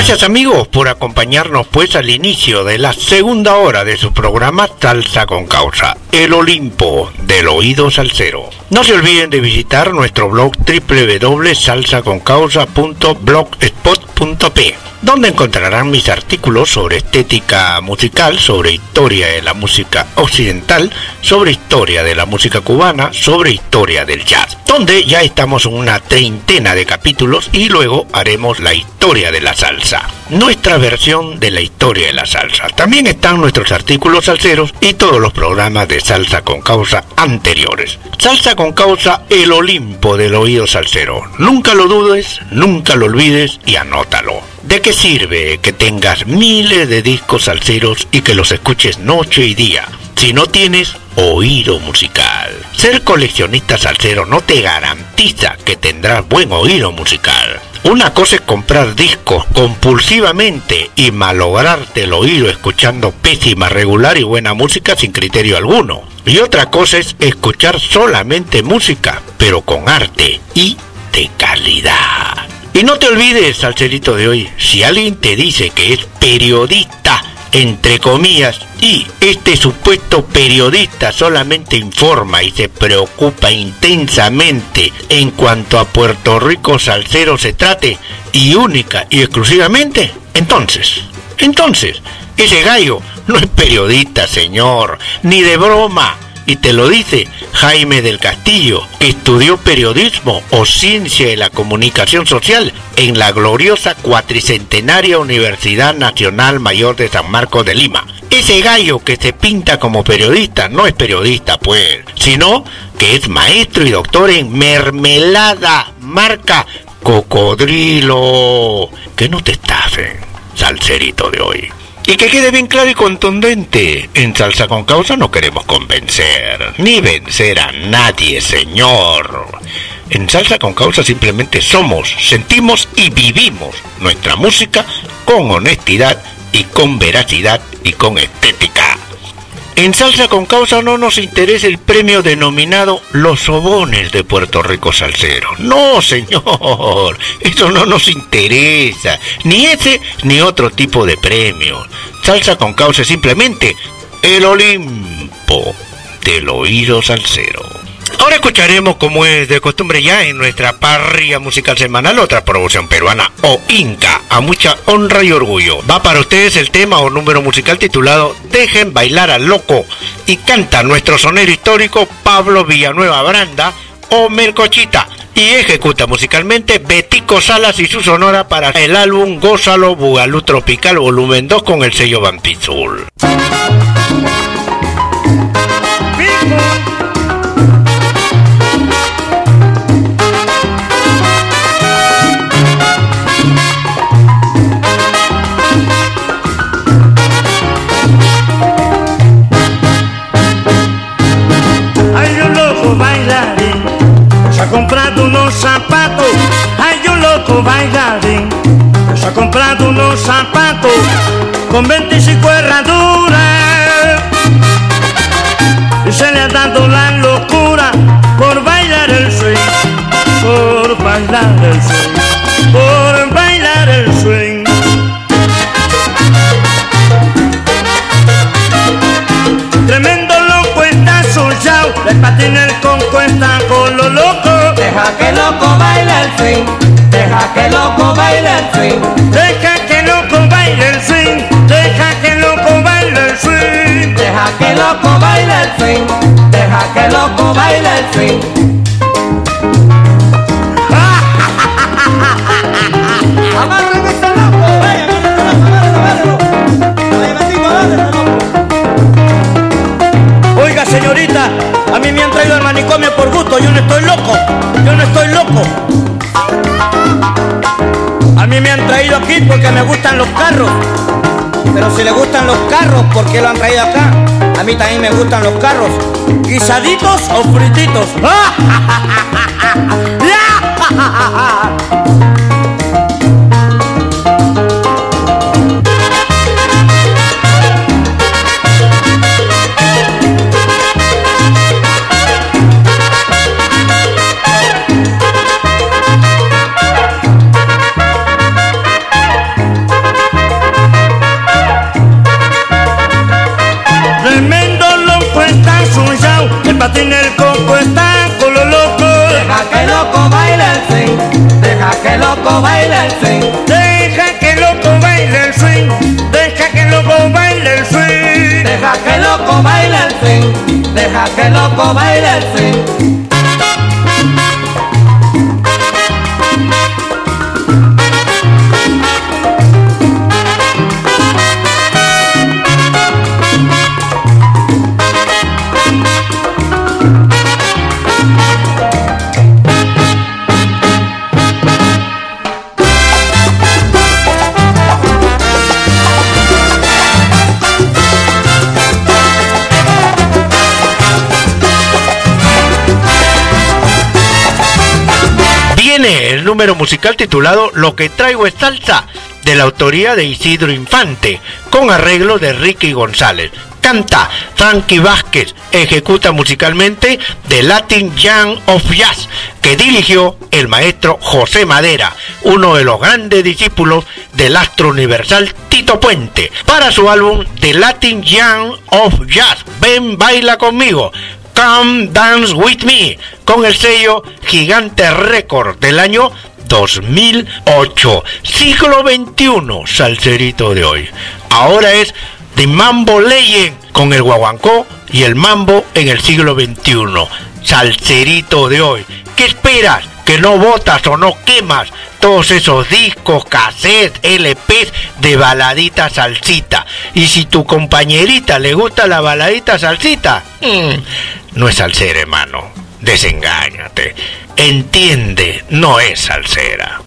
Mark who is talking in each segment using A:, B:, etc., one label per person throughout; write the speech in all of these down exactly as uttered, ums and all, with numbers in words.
A: Gracias amigos por acompañarnos pues al inicio de la segunda hora de su programa Salsa con Causa, el Olimpo del oído salsero. No se olviden de visitar nuestro blog doble u doble u doble punto salsa con causa punto blogspot punto pe, donde encontrarán mis artículos sobre estética musical, sobre historia de la música occidental, sobre historia de la música cubana, sobre historia del jazz, donde ya estamos en una treintena de capítulos y luego haremos la historia de la salsa, nuestra versión de la historia de la salsa. También están nuestros artículos salseros y todos los programas de Salsa con Causa anteriores. Salsa con Causa, el Olimpo del oído salsero. Nunca lo dudes, nunca lo olvides y anótalo. ¿De qué sirve que tengas miles de discos salseros y que los escuches noche y día si no tienes oído musical? Ser coleccionista salsero no te garantiza que tendrás buen oído musical. Una cosa es comprar discos compulsivamente y malograrte el oído escuchando pésima, regular y buena música sin criterio alguno. Y otra cosa es escuchar solamente música, pero con arte y de calidad. Y no te olvides, salserito de hoy, si alguien te dice que es periodista, entre comillas, y este supuesto periodista solamente informa y se preocupa intensamente en cuanto a Puerto Rico salsero se trate, y única y exclusivamente, entonces, entonces, ese gallo no es periodista, señor, ni de broma. Y te lo dice Jaime del Castillo, que estudió periodismo o ciencia de la comunicación social en la gloriosa cuatricentenaria Universidad Nacional Mayor de San Marcos de Lima. Ese gallo que se pinta como periodista no es periodista, pues, sino que es maestro y doctor en mermelada, marca Cocodrilo. Que no te estafen, salserito de hoy. Y que quede bien claro y contundente, en Salsa con Causa no queremos convencer, ni vencer a nadie, señor. En Salsa con Causa simplemente somos, sentimos y vivimos nuestra música con honestidad y con veracidad y con estética. En Salsa con Causa no nos interesa el premio denominado Los Sobones de Puerto Rico Salsero. No, señor, eso no nos interesa. Ni ese ni otro tipo de premios. Salsa con Causa es simplemente el Olimpo del oído salsero. Ahora escucharemos, como es de costumbre ya en nuestra parrilla musical semanal, otra producción peruana o inca, a mucha honra y orgullo. Va para ustedes el tema o número musical titulado Dejen bailar al loco, y canta nuestro sonero histórico Pablo Villanueva Branda o Melcochita, y ejecuta musicalmente Betico Salas y su sonora para el álbum Gózalo Bugalú Tropical volumen dos con el sello Vampizul.
B: Bailarín, se ha comprado unos zapatos. Hay un loco bailarín, se ha comprado unos zapatos con veinticinco herraduras, y se le ha dado la locura por bailar el swing, por bailar el swing, por bailar el swing. Tremendo loco está asociado, le patina el conco está con lo loco.
C: Deja que loco baile el swing, deja que loco baile el swing,
B: deja que loco baile el swing, deja que loco baile el swing,
C: deja que loco baile el swing, deja que loco baile el swing. Amárrame ese loco, vaya, amárralo, amárralo, amárralo.
B: Oiga, señorita, a mí me han traído al manicomio por gusto, yo no estoy loco, yo no estoy loco. A mí me han traído aquí porque me gustan los carros. Pero si le gustan los carros, ¿por qué lo han traído acá? A mí también me gustan los carros. ¿Guisaditos o frititos? el coco está con lo loco.
C: Deja que el loco baile el swing, deja que el loco baile el swing.
B: Deja que el loco baile el swing, deja que el loco baile el swing.
C: Deja que el loco baile el swing, deja que el loco baile el swing.
A: El número musical titulado Lo que traigo es salsa, de la autoría de Isidro Infante, con arreglo de Ricky González. Canta Frankie Vázquez, ejecuta musicalmente The Latin Young of Jazz, que dirigió el maestro José Madera, uno de los grandes discípulos del astro universal Tito Puente, para su álbum The Latin Young of Jazz, Ven Baila Conmigo, Come Dance With Me, con el sello Gigante Record del año dos mil ocho. Siglo veintiuno, salserito de hoy. Ahora es The Mambo Legend, con el guaguancó y el mambo en el siglo veintiuno. Salserito de hoy. ¿Qué esperas? ¿Que no botas o no quemas todos esos discos, cassettes, L Pes de baladita salsita? Y si tu compañerita le gusta la baladita salsita, mmm, no es salsera, hermano. Desengáñate. Entiende, no es salsera.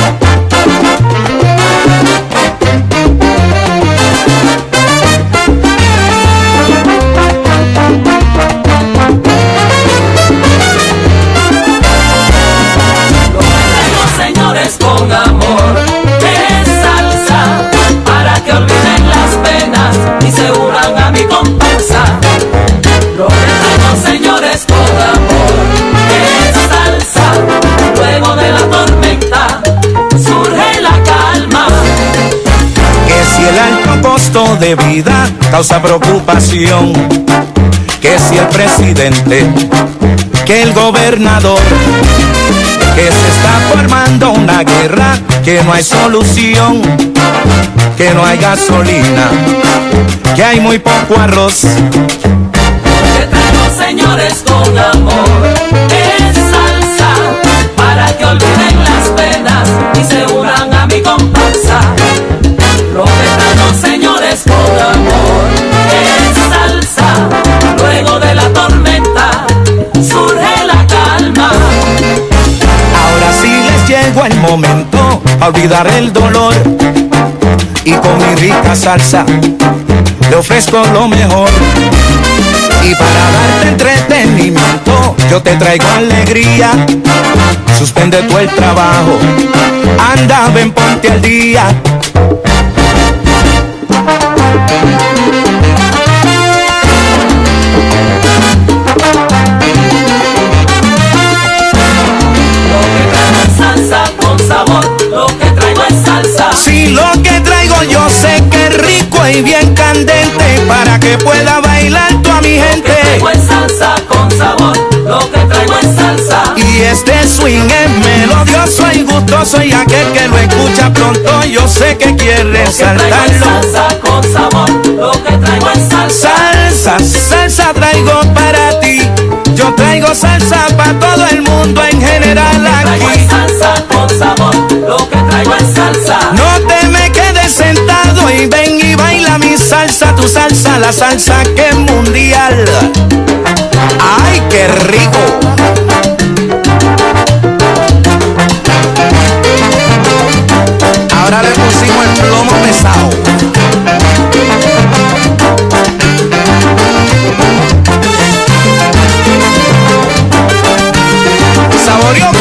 C: Señores, con amor, es salsa, para que olviden las penas y se unan a mi comparsa. Lo que traigo, señores, con amor, es salsa, luego de la tormenta surge la calma.
D: Que si el alto costo de vida causa preocupación, que si el presidente, que el gobernador, que se está formando una guerra, que no hay solución, que no hay gasolina, que hay muy poco arroz.
C: Que traigo, señores, con amor, es salsa, para que olviden las penas y se unan a mi comparsa. Lo que traigo, señores, con amor, es salsa, luego de la tormenta surge la calma.
D: Ahora sí les llegó el momento a olvidar el dolor, y con mi rica salsa le ofrezco lo mejor. Y para darte entretenimiento yo te traigo alegría. Suspende tú el trabajo, anda, ven, ponte al día.
C: Salsa con sabor, lo que traigo es salsa.
D: Si lo que traigo yo sé que es rico y bien candente, para que pueda bailar tú a mi gente.
C: Lo que traigo es salsa con sabor, lo que traigo es salsa.
D: Y este swing es melodioso y gustoso, y aquel que lo escucha pronto yo sé que quiere saltarlo.
C: Salsa con sabor, lo que traigo es salsa.
D: Salsa, salsa traigo para ti. Yo traigo salsa para todo el mundo en general aquí.
C: Salsa con sabor, lo que traigo es salsa.
D: No te me quedes sentado y ven y baila mi salsa, tu salsa, la salsa que es mundial. ¡Ay, qué rico! Ahora le pusimos el plomo pesado. Saborioso.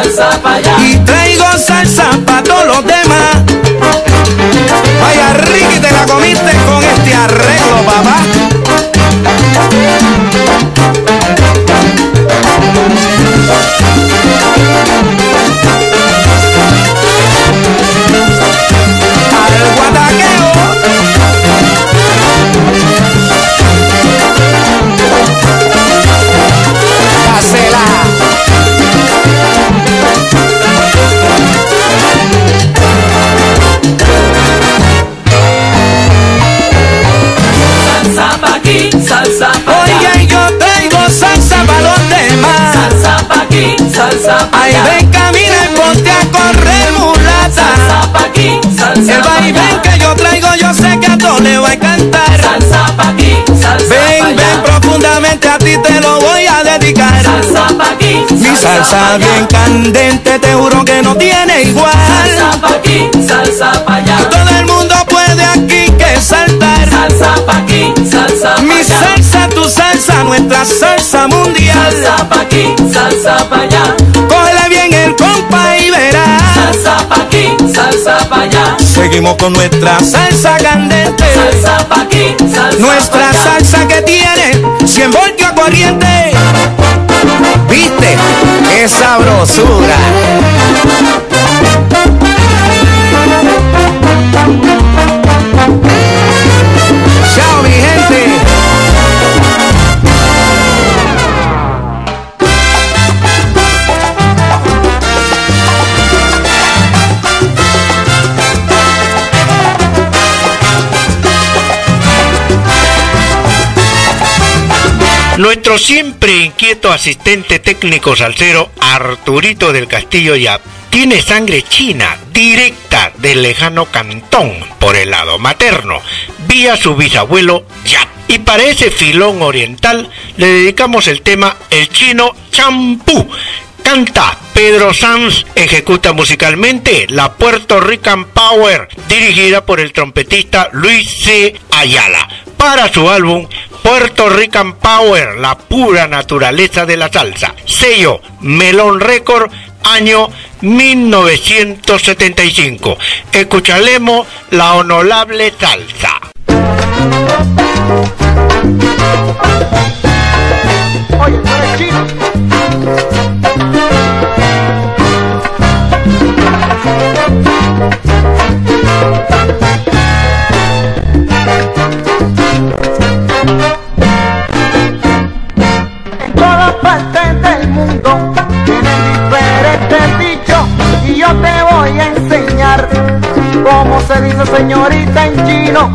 C: salsa pa' allá.
D: Y traigo salsa pa' todos los demás. Vaya Ricky, te la comiste con este arreglo, papá. Al guataqueo. Hacela.
C: Salsa pa' aquí, salsa pa' allá.
D: Oye, yo traigo salsa pa' los demás.
C: Salsa pa' aquí, salsa pa'
D: Ay,
C: allá.
D: ven, camina y ponte a correr, mulata.
C: Salsa pa' aquí, salsa
D: El
C: pa'
D: vaivén
C: allá.
D: que yo traigo, yo sé que a todos le va a encantar.
C: Salsa pa' aquí, salsa pa'
D: Ven,
C: allá.
D: ven, profundamente a ti te lo voy a dedicar.
C: Salsa pa' aquí,
D: Mi salsa
C: pa' allá.
D: bien candente, te juro que no tiene igual.
C: Salsa pa' aquí, salsa pa' allá.
D: Todo el mundo puede aquí que saltar.
C: Salsa pa' aquí, salsa pa'
D: Mi
C: allá.
D: salsa, tu salsa, nuestra salsa mundial.
C: Salsa pa' aquí, salsa pa' allá.
D: Cógele bien el compa y verás.
C: Salsa pa' aquí, salsa pa' allá.
D: Seguimos con nuestra salsa candente.
C: Salsa pa' aquí, salsa
D: Nuestra
C: pa' allá.
D: salsa que tiene cien voltios corriente. ¿Viste? ¡Qué sabrosura! ¡Chao, mi gente!
A: Nuestro siempre inquieto asistente técnico salsero Arturito del Castillo Yap tiene sangre china directa del lejano Cantón por el lado materno, vía su bisabuelo Yap. Y para ese filón oriental le dedicamos el tema El Chino Champú. Canta Pedro Sanz, ejecuta musicalmente la Puerto Rican Power, dirigida por el trompetista Luis C. Ayala, para su álbum Puerto Rican Power, la pura naturaleza de la salsa, sello Melón Record, año mil novecientos setenta y cinco. Escucharemos la honorable salsa.
D: Oye, tú eres chino. En todas partes del mundo tienen diferentes dichos y yo te voy a enseñar cómo se dice señorita en chino.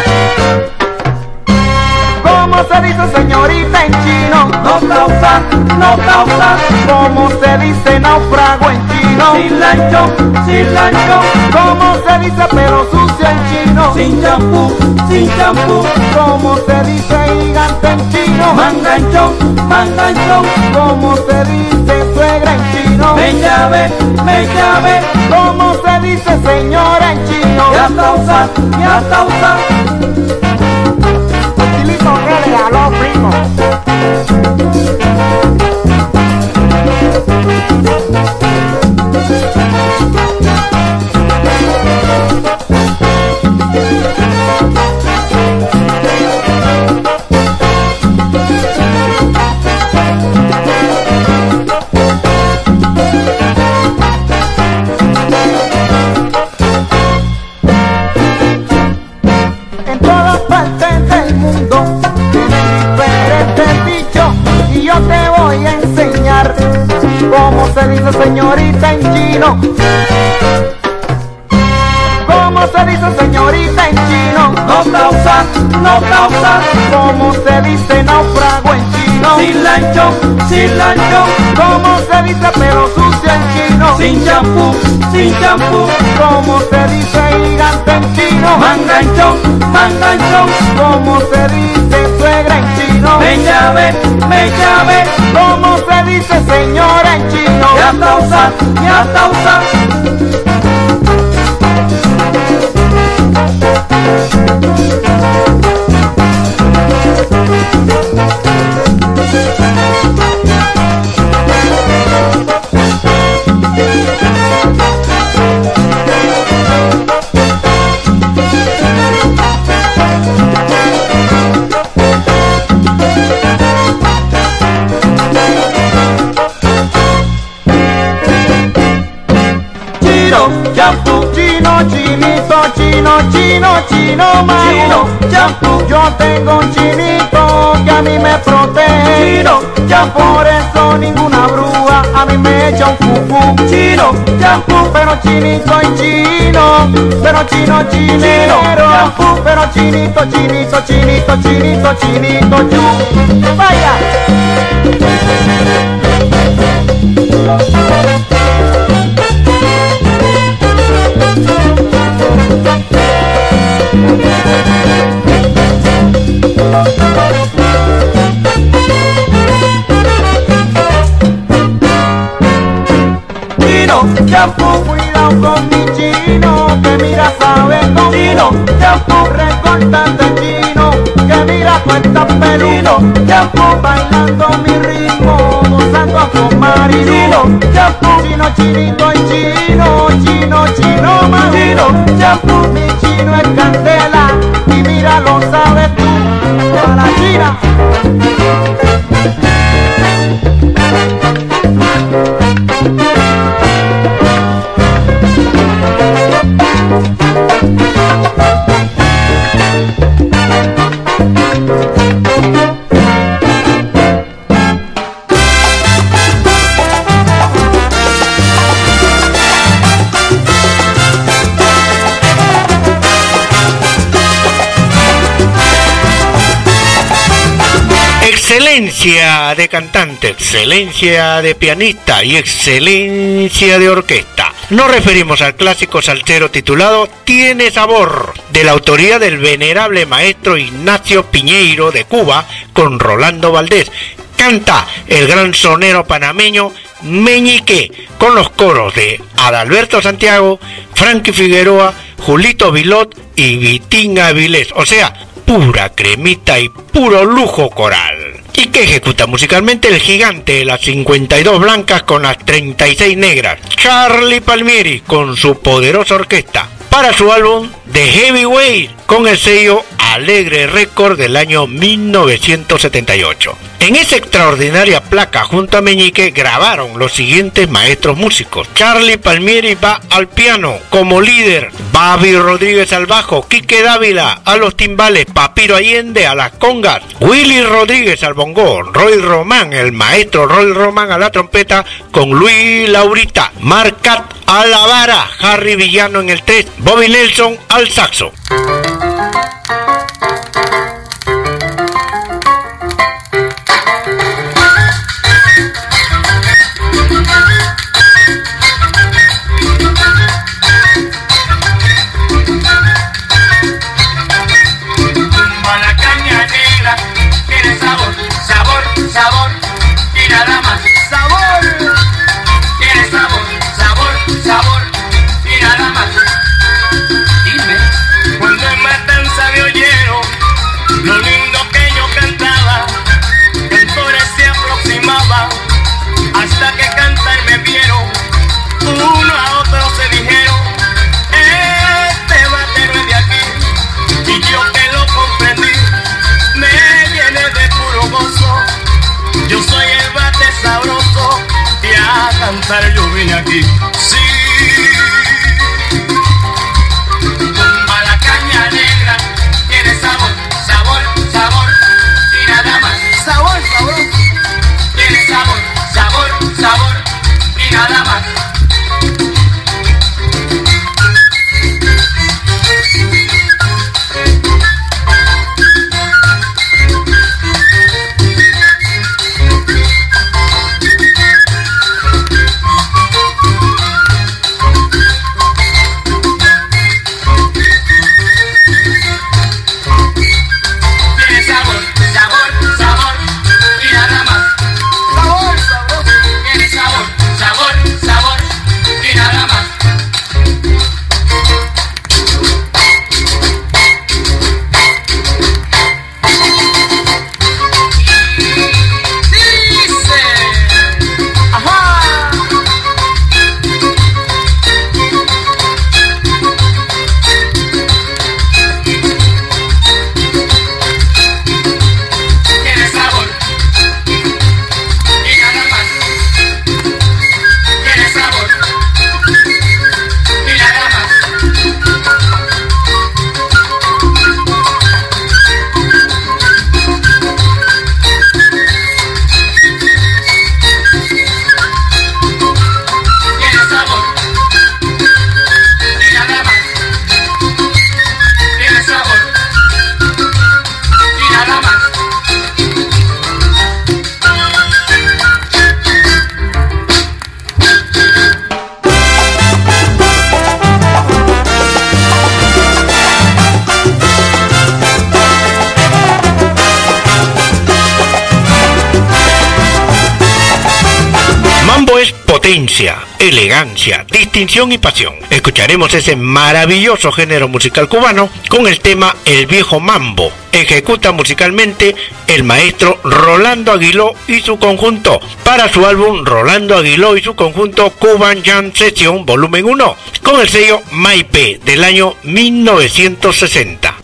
D: ¿Cómo se dice señorita en chino?
C: No causa, no causa.
D: ¿Cómo se dice náufrago en chino?
C: Sin lanchón, sin lanchón.
D: ¿Cómo se dice pelo sucio en chino?
C: Sin champú, sin champú.
D: ¿Cómo se dice gigante en chino?
C: Manganchón, manganchón.
D: ¿Cómo se dice suegra en chino?
C: Me llave, me llave.
D: ¿Cómo se dice señora en chino?
C: Ya causa, ya causa.
D: Utilito que le habló primo. En todas partes del mundo tienen diferentes dichos y yo te voy a enseñar cómo se dice señorita en chino. ¿Cómo se dice señorita en chino?
C: No causa, no causa.
D: ¿Cómo se dice náufrago en chino?
C: Sin lanchón, sin lanchón.
D: ¿Cómo se dice pelo sucio en chino?
C: Sin champú, sin champú.
D: ¿Cómo se dice gigante en chino?
C: Manganchón, manganchón.
D: ¿Cómo se dice suegra en chino?
C: Me llave, me llave.
D: ¿Cómo se dice señora en chino?
C: Ya causa, ya causa.
E: chino, champú, chino, chinito, chino, chino, chino, chino, champú. Yo tengo un chinito que a mí me protege, chino, champú. Por eso ninguna bruja a mí me echa un fufu, chino, champú. Pero chinito y chino, pero chino, chinero, champú. Pero chinito, chinito, chinito, chinito, chinito, chu. Vaya. Chino, champú, cuidado con mi chino, que mira sabe con chino, champú, recortante chino, que mira cuenta pelino, champú, bailando mi ritmo, gozando con marino, champú, chino, chinito y chino, chino, chino, marino, champú, mi chino es candela, y mira lo sabes tú, a la china.
A: Excelencia de cantante, excelencia de pianista y excelencia de orquesta. Nos referimos al clásico salsero titulado Tiene Sabor, de la autoría del venerable maestro Ignacio Piñeiro de Cuba con Rolando Valdés. Canta el gran sonero panameño Meñique con los coros de Adalberto Santiago, Frankie Figueroa, Julito Vilot y Vitín Avilés, o sea, pura cremita y puro lujo coral. Y que ejecuta musicalmente el gigante de las cincuenta y dos blancas con las treinta y seis negras, Charlie Palmieri, con su poderosa orquesta, para su álbum The Heavyweight, con el sello Alegre Record del año mil novecientos setenta y ocho. En esa extraordinaria placa junto a Meñique grabaron los siguientes maestros músicos. Charlie Palmieri va al piano como líder, Babi Rodríguez al bajo, Quique Dávila a los timbales, Papiro Allende a las congas, Willy Rodríguez al bongo, Roy Román, el maestro Roy Román a la trompeta con Luis Laurita, Marcat a la vara, Harry Villano en el tres, Bobby Nelson al saxo.
F: Sabor y nada más. Sabor. Tiene sabor, sabor, sabor y nada más. Dime, cuando en Matanza de Ollero, lo lindo que yo cantaba, cantores se aproximaban hasta que cantar me vieron. Uno a otro se dijeron, este batero es de aquí. Y yo que lo comprendí, me viene de puro gozo. Yo soy el bate sabroso y a cantar yo vine aquí. Sí, tumba la caña negra, tiene sabor, sabor, sabor y nada más. Sabor, sabor, tiene sabor, sabor, sabor y nada más.
A: potencia, elegancia, distinción y pasión. Escucharemos ese maravilloso género musical cubano con el tema El Viejo Mambo. Ejecuta musicalmente el maestro Rolando Aguiló y su conjunto para su álbum Rolando Aguiló y su conjunto Cuban Jam Session Volumen uno con el sello Maipé del año mil novecientos sesenta.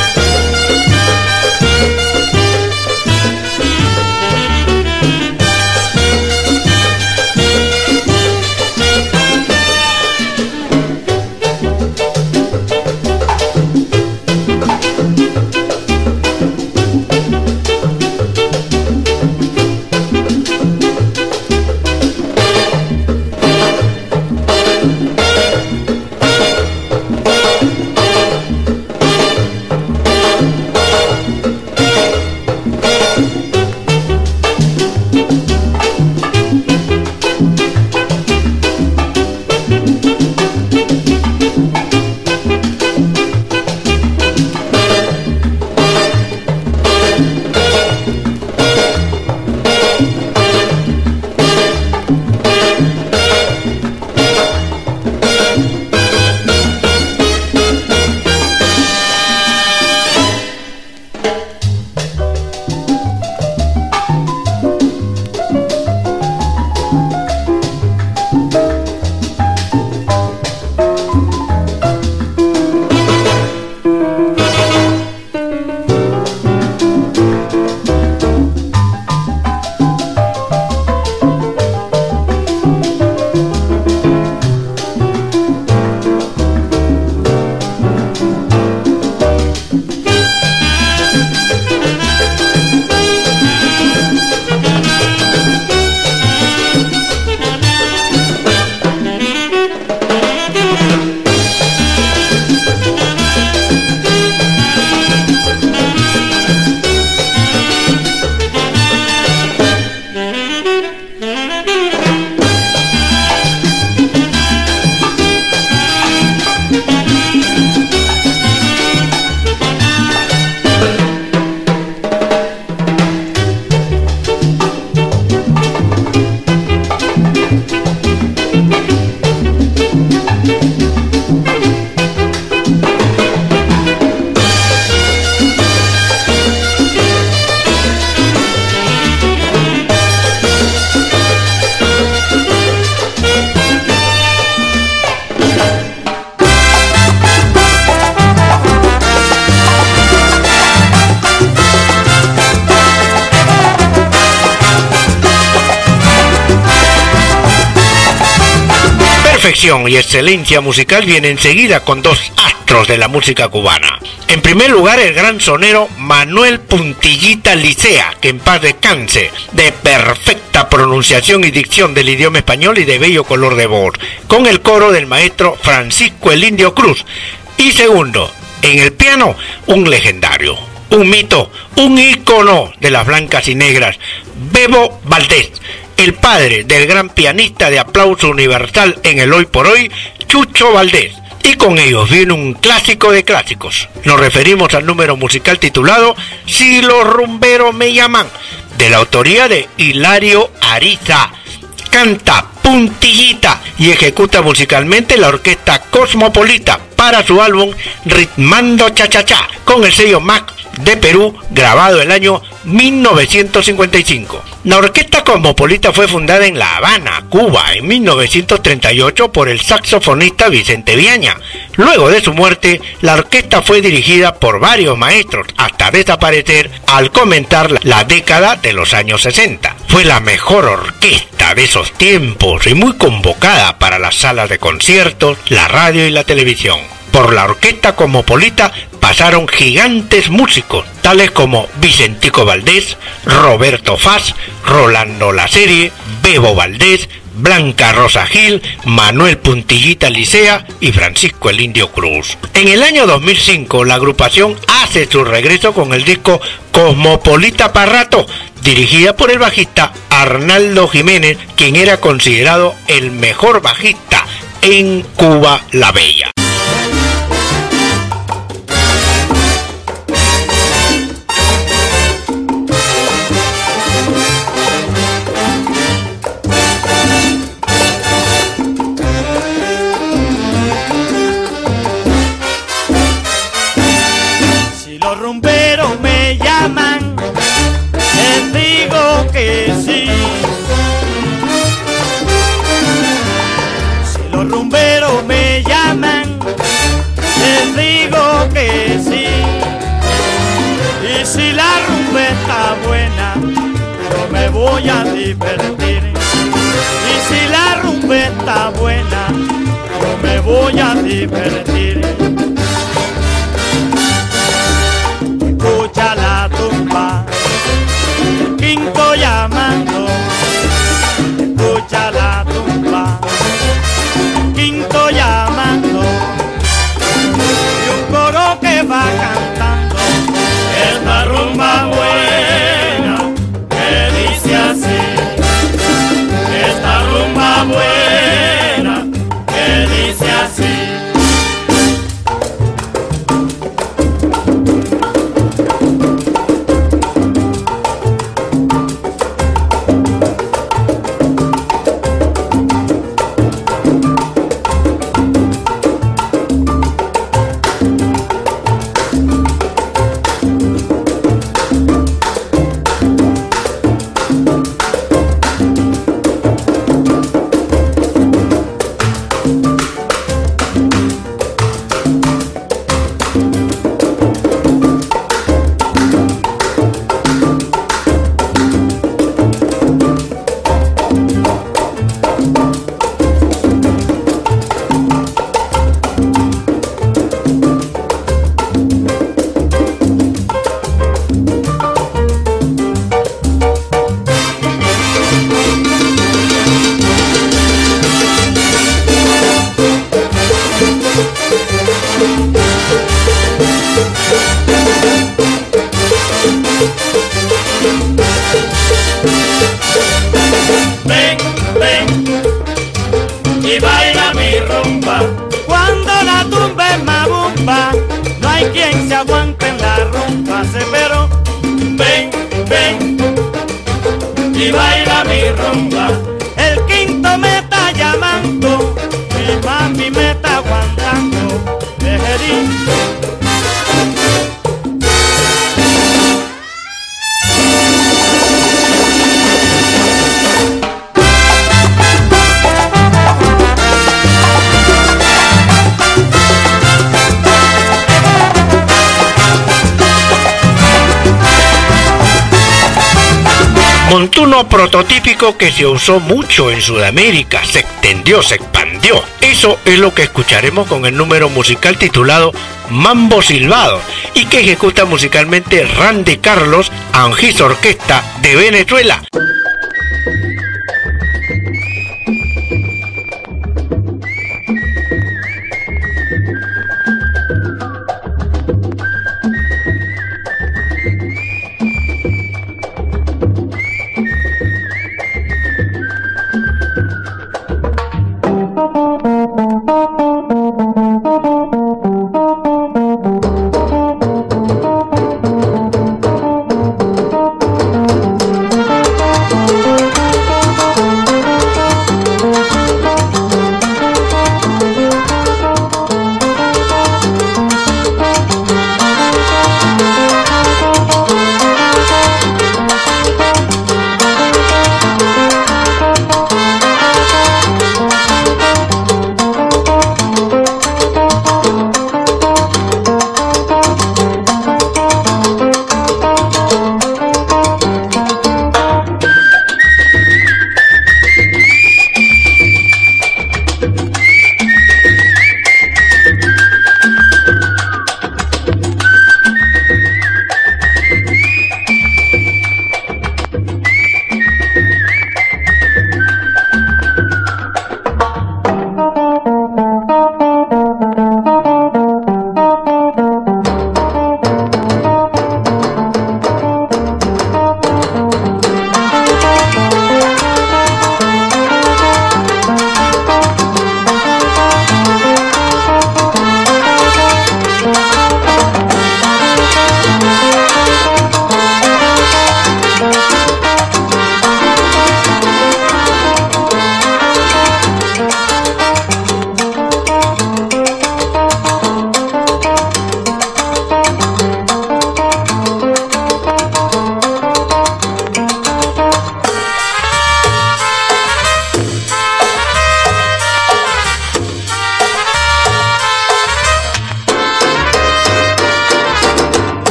A: Perfección y excelencia musical viene enseguida con dos astros de la música cubana. En primer lugar, el gran sonero Manuel Puntillita Licea, que en paz descanse, de perfecta pronunciación y dicción del idioma español y de bello color de voz, con el coro del maestro Francisco el Indio Cruz. Y segundo, en el piano, un legendario, un mito, un ícono de las blancas y negras, Bebo Valdés, el padre del gran pianista de aplauso universal en el hoy por hoy, Chucho Valdés. Y con ellos viene un clásico de clásicos. Nos referimos al número musical titulado Si los rumberos me llaman, de la autoría de Hilario Ariza. Canta Puntillita y ejecuta musicalmente la orquesta Cosmopolita para su álbum Ritmando Cha Cha Cha, con el sello M A C de Perú, grabado el año mil novecientos cincuenta y cinco. La orquesta Cosmopolita fue fundada en La Habana, Cuba, en mil novecientos treinta y ocho por el saxofonista Vicente Viaña. Luego de su muerte, la orquesta fue dirigida por varios maestros hasta desaparecer al comenzar la década de los años sesenta. Fue la mejor orquesta de esos tiempos y muy convocada para las salas de conciertos, la radio y la televisión. Por la orquesta Cosmopolita pasaron gigantes músicos, tales como Vicentico Valdés, Roberto Faz, Rolando Laserie, Bebo Valdés, Blanca Rosa Gil, Manuel Puntillita Licea y Francisco el Indio Cruz. En el año dos mil cinco, la agrupación hace su regreso con el disco Cosmopolita pa' rato, dirigida por el bajista Arnaldo Jiménez, quien era considerado el mejor bajista en Cuba la Bella.
B: voy a divertir. Y si la rumba está buena, yo me voy a divertir. Escucha la tumba, el quinto llamando. Escucha la tumba, el quinto llamando. Y un coro que va cantando esta rumba buena que dice así. Esta rumba buena que dice así. Ven, ven y baila mi rumba. Cuando la tumba es mabumba, no hay quien se aguante en la rumba. Pero ven, ven y baila mi rumba. El quinto me está llamando, mi mami me está aguantando. Dejerín.
A: Montuno prototípico que se usó mucho en Sudamérica, se extendió, se expandió. Eso es lo que escucharemos con el número musical titulado Mambo Silbado y que ejecuta musicalmente Randy Carlos Angis Orquesta de Venezuela.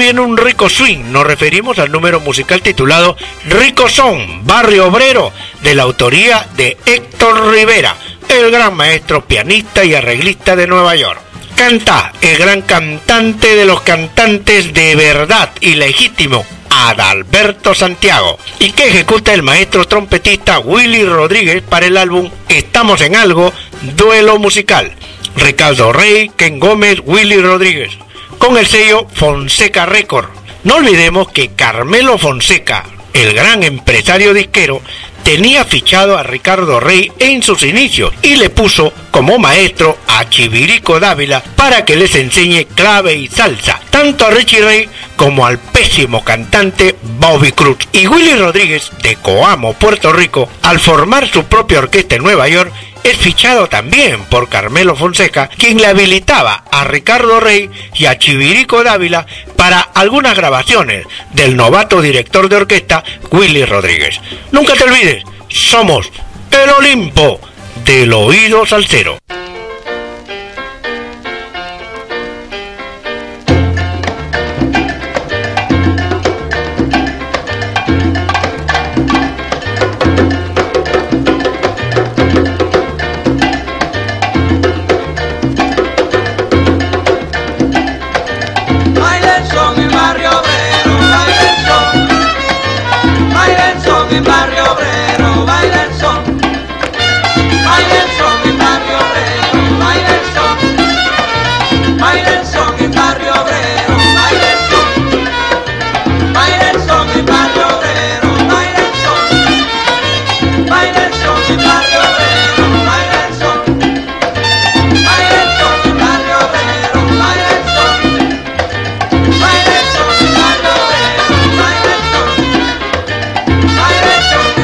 A: en un rico swing nos referimos al número musical titulado Rico Son, Barrio Obrero, de la autoría de Héctor Rivera, el gran maestro pianista y arreglista de Nueva York. Canta el gran cantante de los cantantes de verdad y legítimo, Adalberto Santiago, y que ejecuta el maestro trompetista Willy Rodríguez para el álbum Estamos en Algo, Duelo Musical. Ricardo Rey, Ken Gómez, Willy Rodríguez, con el sello Fonseca Record. No olvidemos que Carmelo Fonseca, el gran empresario disquero, tenía fichado a Ricardo Rey en sus inicios y le puso como maestro a Chivirico Dávila para que les enseñe clave y salsa, tanto a Richie Ray como al pésimo cantante Bobby Cruz. Y Willy Rodríguez, de Coamo, Puerto Rico, al formar su propia orquesta en Nueva York, es fichado también por Carmelo Fonseca, quien le habilitaba a Ricardo Rey y a Chivirico Dávila para algunas grabaciones del novato director de orquesta Willy Rodríguez. Nunca te olvides, somos el Olimpo del oído salsero.
C: En barrio obrero baila el son, baila el son en barrio obrero, baila el son, baila el son en barrio obrero, baila el son, baila el son en barrio obrero, baila el son, baila el son en barrio obrero, baila el son, baila el son en barrio obrero, baila el son, baila el son en barrio obrero, baila el son. Baila el son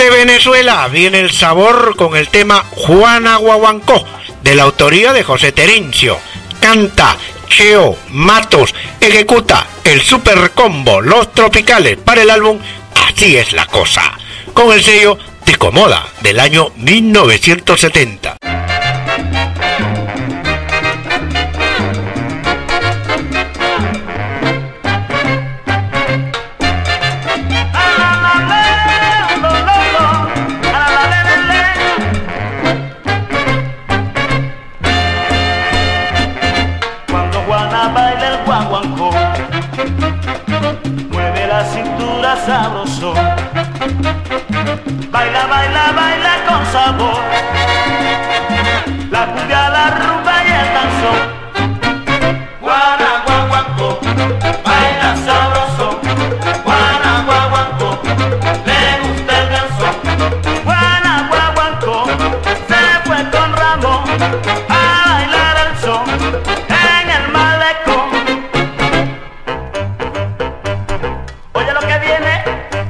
A: De Venezuela viene el sabor con el tema Juana Guaguancó, de la autoría de José Terencio. Canta Cheo Matos, ejecuta el super combo Los Tropicales para el álbum Así es la cosa, con el sello de Comoda del año mil novecientos setenta.
B: Sabroso, baila, baila, baila con sabor, la cumbia, la rumba y el danzón. Juana Guaguancó, baila sabroso, Juana Guaguancó, le gusta el danzón. Juana Guaguancó se fue con Ramón a bailar el son en el malecón. Oye lo que viene.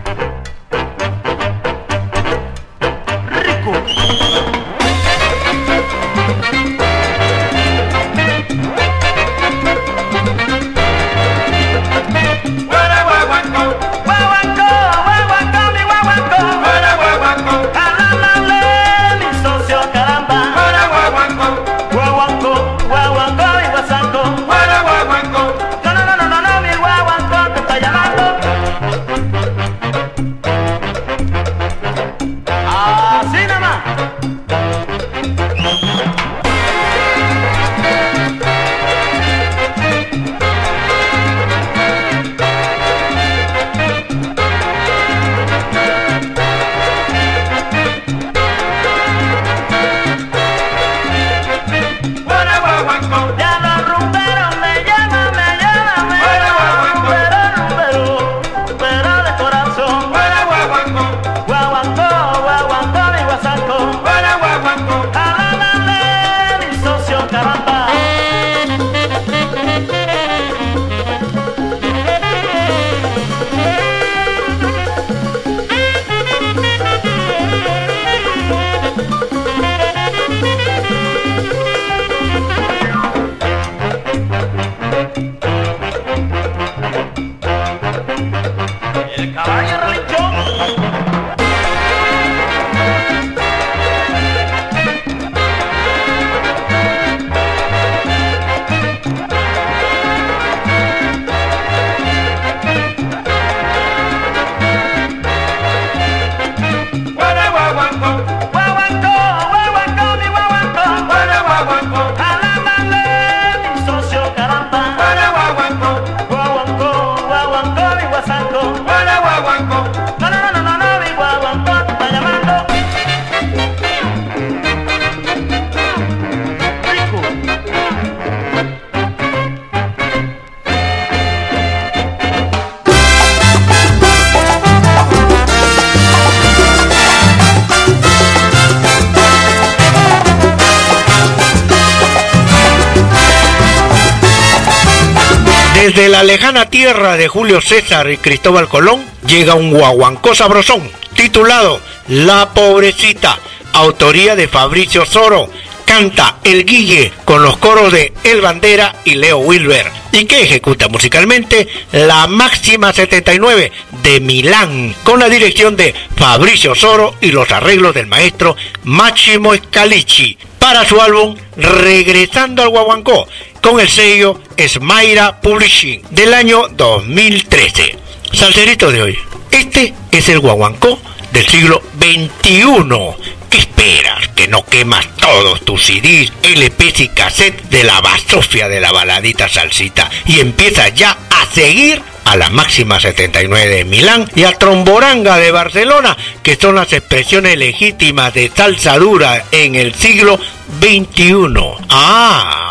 A: Desde la lejana tierra de Julio César y Cristóbal Colón llega un guaguancó sabrosón titulado La Pobrecita, autoría de Fabricio Soro. Canta El Guille con los coros de El Bandera y Leo Wilber, y que ejecuta musicalmente la Máxima setenta y nueve de Milán, con la dirección de Fabricio Soro y los arreglos del maestro Máximo Scalici, para su álbum Regresando al Guaguancó, con el sello Esmaira Publishing del año dos mil trece. Salserito de hoy, este es el guaguancó del siglo veintiuno. ¿Qué esperas? ¿Que no quemas todos tus C Ds, L Ps y cassettes de la basofia de la baladita salsita y empiezas ya a seguir a la Máxima setenta y nueve de Milán y a Tromboranga de Barcelona, que son las expresiones legítimas de salsa dura en el siglo veintiuno? Ah,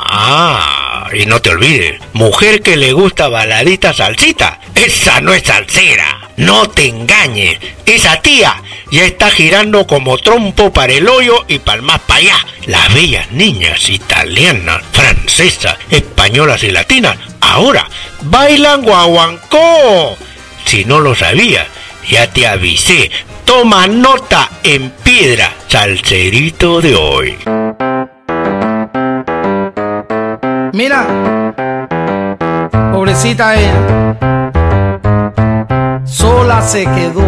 A: ah, y no te olvides, mujer que le gusta baladita salsita, esa no es salsera, no te engañes, esa tía ya está girando como trompo para el hoyo y para más para allá. Las bellas niñas italianas, francesas, españolas y latinas ahora bailan guaguancó. Si no lo sabías, ya te avisé, Toma nota en piedra, salserito de hoy.
G: Mira, pobrecita ella, sola se quedó.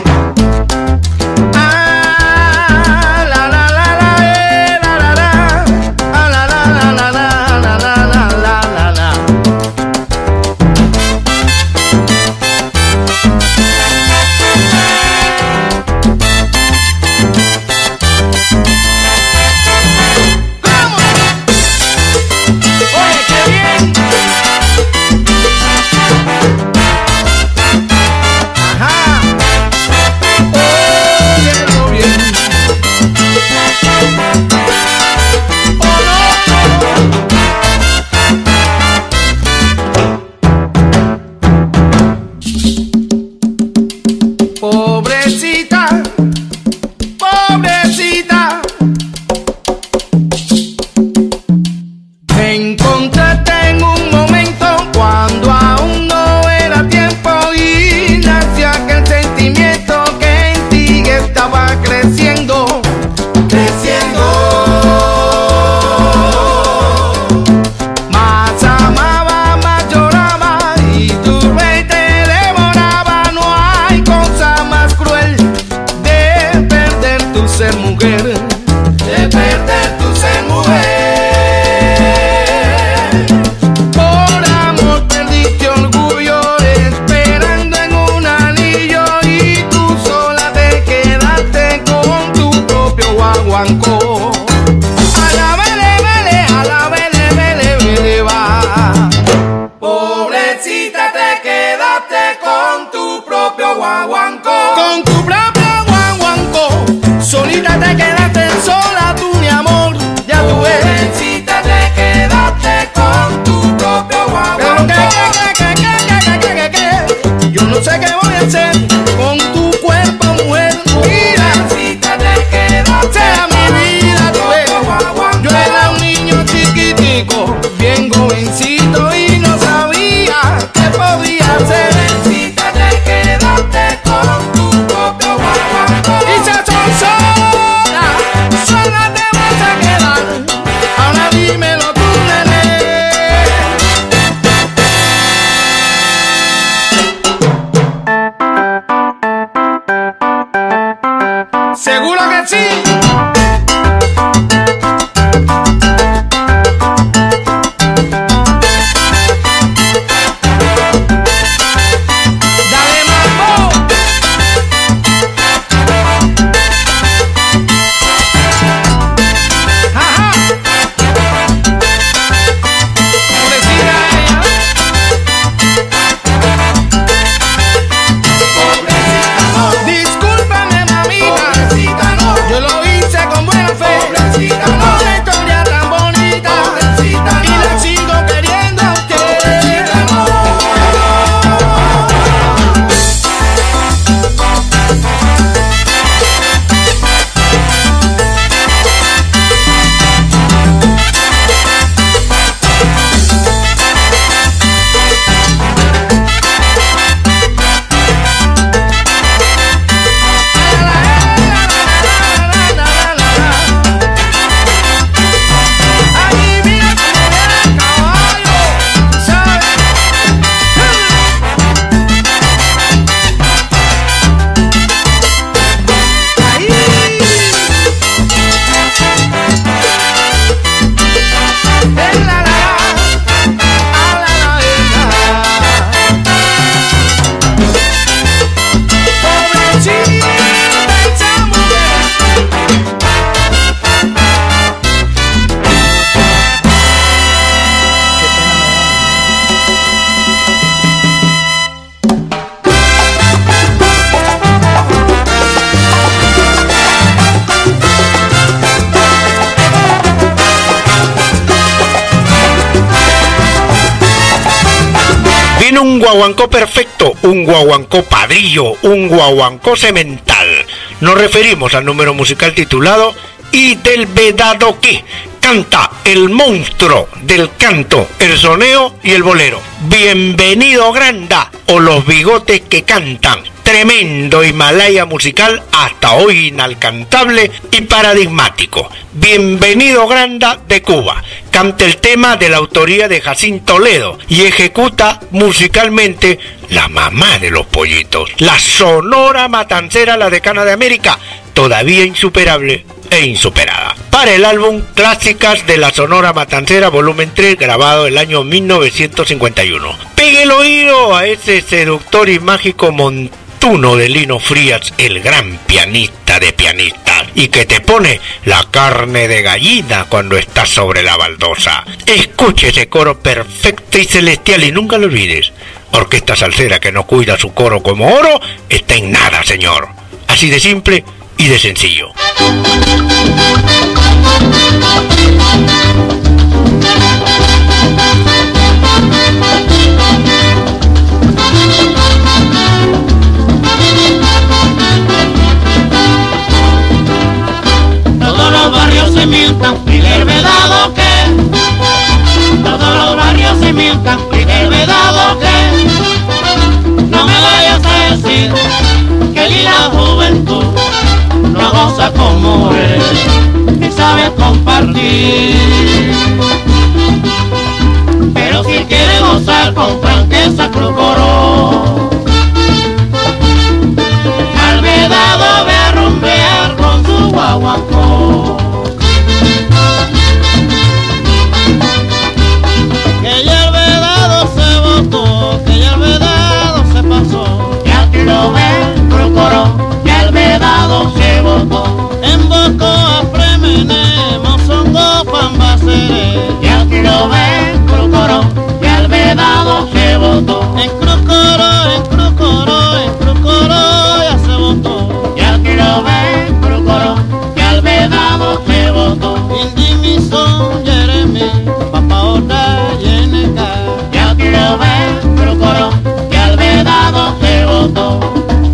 A: Un guaguancó perfecto, un guaguancó padrillo, un guaguancó semental. Nos referimos al número musical titulado Y del Vedado Que, canta el monstruo del canto, el soneo y el bolero. Bienvenido Granda, o los bigotes que cantan. Tremendo Himalaya musical, hasta hoy inalcanzable y paradigmático. Bienvenido Granda de Cuba. Canta el tema de la autoría de Jacinto Toledo y ejecuta musicalmente la mamá de los pollitos, la Sonora Matancera, la decana de América, todavía insuperable e insuperada. Para el álbum Clásicas de la Sonora Matancera, volumen tres, grabado el año mil novecientos cincuenta y uno. Pegue el oído a ese seductor y mágico montuno de Lino Frías, el gran pianista de pianistas, y que te pone la carne de gallina cuando estás sobre la baldosa. Escuche ese coro perfecto y celestial y nunca lo olvides. Orquesta salsera que no cuida su coro como oro está en nada, señor. Así de simple y de sencillo.
H: Todos los barrios se milcan y del vedado que todos los barrios se milcan y del vedado que no me vayas a decir que ni la juventud no goza como él y sabe compartir. Pero si quiere gozar con franqueza procuró al vedado ve a rumbear con su guaguancó. Que ya el vedado se botó, que ya el vedado se pasó, y aquí lo ve, procuró, ya el vedado se botó. Embocó a Fremené, Mozongo, Pambacere, y aquí lo ve, procuró, ya el vedado se botó. En Crucoro, en Crucoro, en Crucoro ya se botó, y aquí lo ve, procuró, ya el vedado se botó. Indimison, Jeremy, Papaota, Yeneca, y aquí lo ve, procuró, ya el vedado se botó.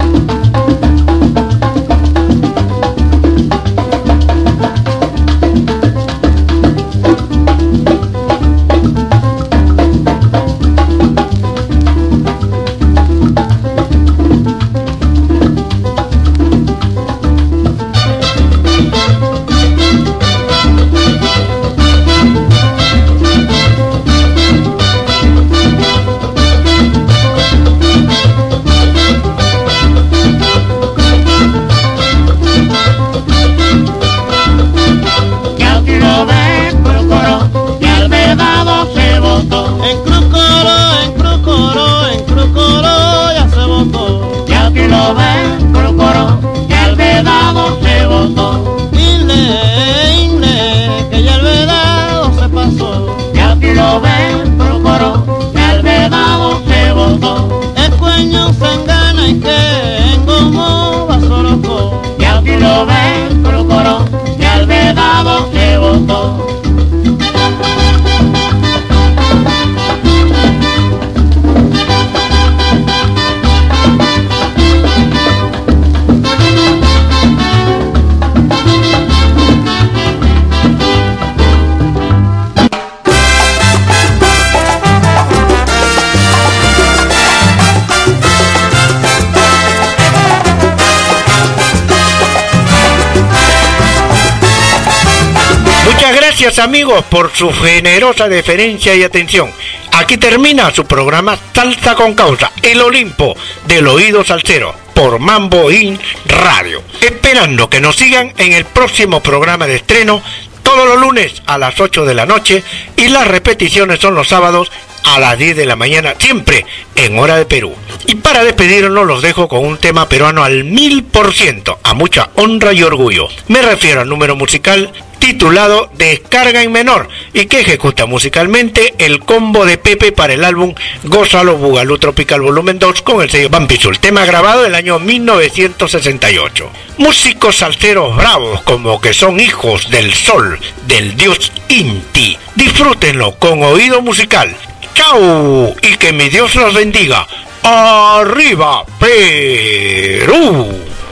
A: Gracias amigos por su generosa deferencia y atención. Aquí termina su programa Salsa con Causa, el Olimpo del oído salsero, por Mambo In Radio. Esperando que nos sigan en el próximo programa de estreno, todos los lunes a las ocho de la noche, y las repeticiones son los sábados a las diez de la mañana, siempre en hora de Perú. Y para despedirnos los dejo con un tema peruano al mil por ciento, a mucha honra y orgullo. Me refiero al número musical titulado Descarga en Menor, y que ejecuta musicalmente el combo de Pepe para el álbum Gózalo Bugalú Tropical volumen dos con el sello Bampisul, tema grabado en el año mil novecientos sesenta y ocho. Músicos salseros bravos como que son hijos del sol, del dios Inti. Disfrútenlo con oído musical. ¡Chao! Y que mi Dios los bendiga. ¡Arriba, Perú!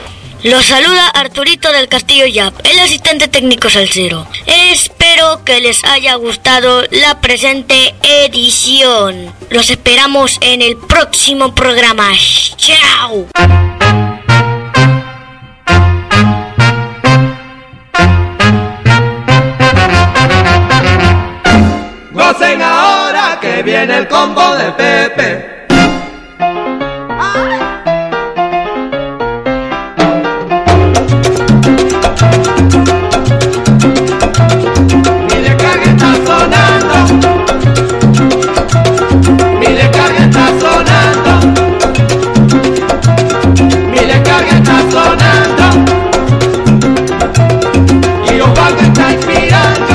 I: Los saluda Arturito del Castillo Yap, el asistente técnico salsero. Espero que les haya gustado la presente edición. Los esperamos en el próximo programa. ¡Chao!
J: Gocen ahora que viene el combo de Pepe. Mi descarga está sonando, mi descarga está sonando, mi descarga está sonando, y Osvaldo está inspirando.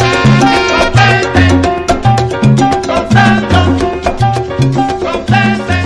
J: Con